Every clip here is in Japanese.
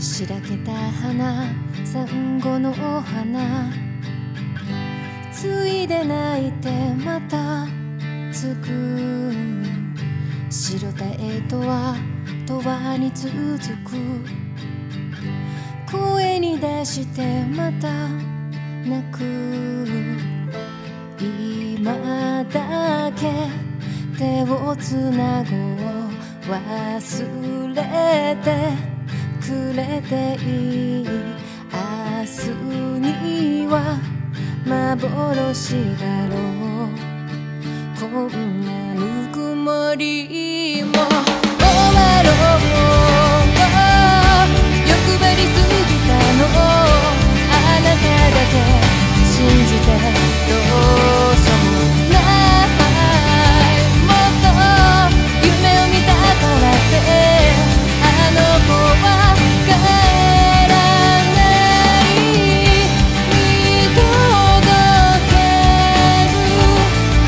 しらけた花、サンゴのお花、ついで泣いてまたつく。白た絵とは永遠に続く。声に出してまた泣く。今だけ手をつなごう。忘れてくれていい。明日には幻だろう。こんなぬくもりも終わろう。欲張りすぎたの。あなただけ信じてどうしようもない。もっと夢を見たからってあの子は帰らない。見届ける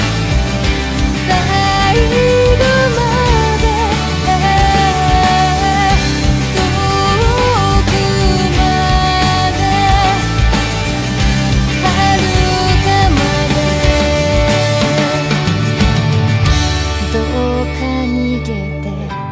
最後まで。遠くまで遥かまで。どうか逃げて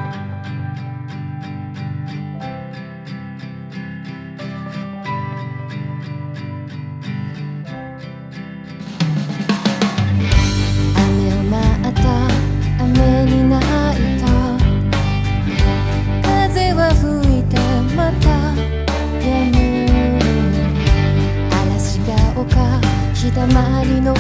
雨を待った、雨に泣いた。風は吹いてまた止む。嵐が丘、日だまりの